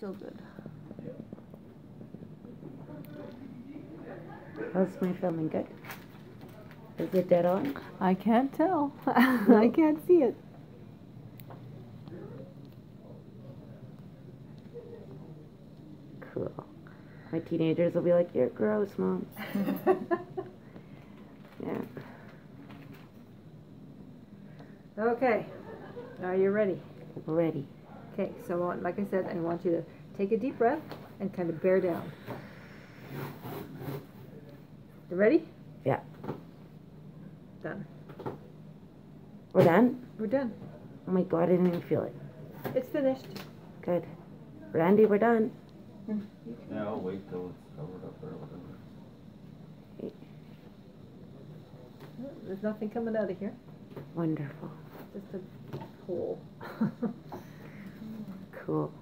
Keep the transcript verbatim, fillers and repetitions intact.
Still good. How's my filming? Good? Is it dead on? I can't tell. I can't see it. Cool. My teenagers will be like, "You're gross, Mom." Yeah. Okay. Are you ready? Ready. Okay, so uh, like I said, I want you to take a deep breath and kind of bear down. You ready? Yeah. Done. We're done? We're done. Oh my God, I didn't even feel it. It's finished. Good. Randy, we're done. Yeah, I'll wait till it's covered up or whatever. There's nothing coming out of here. Wonderful. Just a hole. Cool.